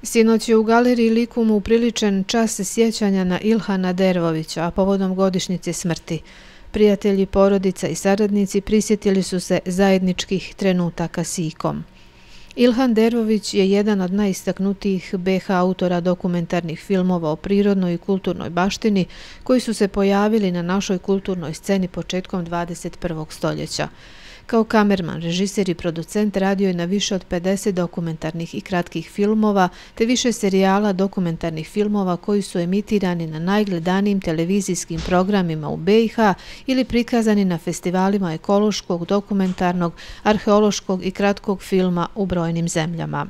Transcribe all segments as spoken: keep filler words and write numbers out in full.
Sinoć je u galeriji Likum upriličen čas sjećanja na Ilhana Dervovića, a povodom godišnjice smrti. Prijatelji, porodica i saradnici prisjetili su se zajedničkih trenutaka s Ikom. Ilhan Dervović je jedan od najistaknutijih be ha autora dokumentarnih filmova o prirodnoj i kulturnoj baštini koji su se pojavili na našoj kulturnoj sceni početkom dvadeset prvog stoljeća. Kao kamerman, režiser i producent radio je na više od pedeset dokumentarnih i kratkih filmova te više serijala dokumentarnih filmova koji su emitirani na najgledanijim televizijskim programima u be ha ili prikazani na festivalima ekološkog, dokumentarnog, arheološkog i kratkog filma u brojnim zemljama.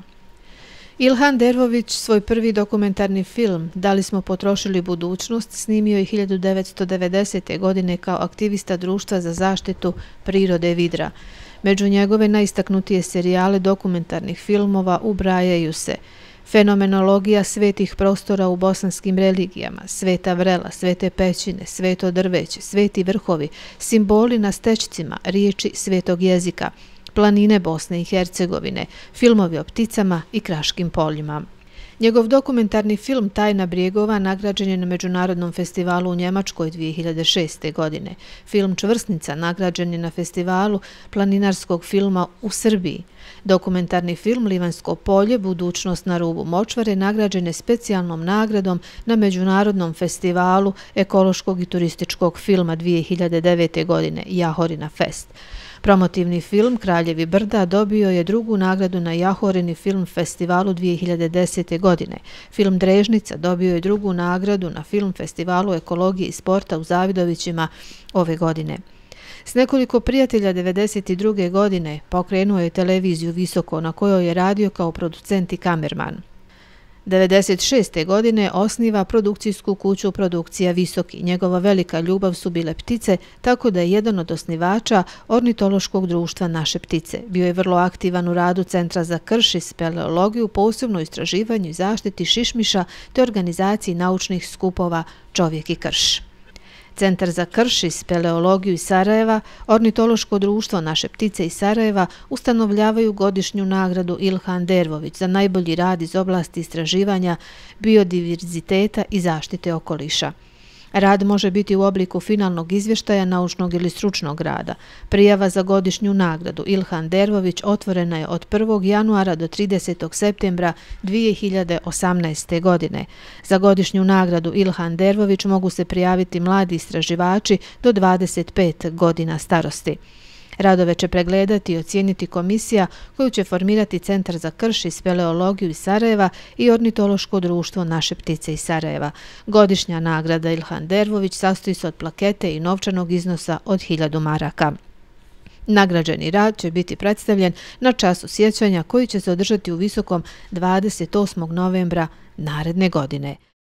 Ilhan Dervović svoj prvi dokumentarni film Da li smo potrošili budućnost snimio je hiljadu devetsto devedesete. godine kao aktivista Društva za zaštitu prirode Vidra. Među njegove najistaknutije serijale dokumentarnih filmova ubrajaju se Fenomenologija svetih prostora u bosanskim religijama, Sveta vrela, Svete pećine, Sveto drveće, Sveti vrhovi, Simboli na stećcima, Riječi svetog jezika, Planine Bosne i Hercegovine, filmovi o pticama i kraškim poljima. Njegov dokumentarni film Tajna brijegova nagrađen je na Međunarodnom festivalu u Njemačkoj dvije hiljade šeste. godine. Film Čvrsnica nagrađen je na festivalu planinarskog filma u Srbiji. Dokumentarni film Livanjsko polje, budućnost na rubu močvare nagrađen je specijalnom nagradom na Međunarodnom festivalu ekološkog i turističkog filma dvije hiljade devete. godine Jahorina Fest. Promotivni film Kraljevi brda dobio je drugu nagradu na Jahorini film festivalu dvije hiljade desete. godine. Film Drežnica dobio je drugu nagradu na film festivalu ekologije i sporta u Zavidovićima ove godine. S nekoliko prijatelja devedeset druge. godine pokrenuo je televiziju Visoko na kojoj je radio kao producent i kamerman. devedeset šeste. godine osniva produkcijsku kuću Produkcija Visoki. Njegova velika ljubav su bile ptice, tako da je jedan od osnivača ornitološkog društva Naše ptice. Bio je vrlo aktivan u radu Centra za krš i speleologiju, posebno u istraživanju i zaštiti šišmiša te organizaciji naučnih skupova Čovjek i krš. Centar za krš i speleologiju iz Sarajeva, Ornitološko društvo Naše ptice iz Sarajeva ustanovljavaju godišnju nagradu Ilhan Dervović za najbolji rad iz oblasti istraživanja, biodiverziteta i zaštite okoliša. Rad može biti u obliku finalnog izvještaja naučnog ili stručnog rada. Prijava za godišnju nagradu Ilhan Dervović otvorena je od prvog januara do tridesetog septembra dvije hiljade osamnaeste. godine. Za godišnju nagradu Ilhan Dervović mogu se prijaviti mladi istraživači do dvadeset pet godina starosti. Radove će pregledati i ocijeniti komisija koju će formirati Centar za krš i speleologiju iz Sarajeva i Ornitološko društvo Naše ptice iz Sarajeva. Godišnja nagrada Ilhan Dervović sastoji se od plakete i novčanog iznosa od hiljadu maraka. Nagrađeni rad će biti predstavljen na času sjećanja koji će se održati u Visokom dvadeset osmog novembra naredne godine.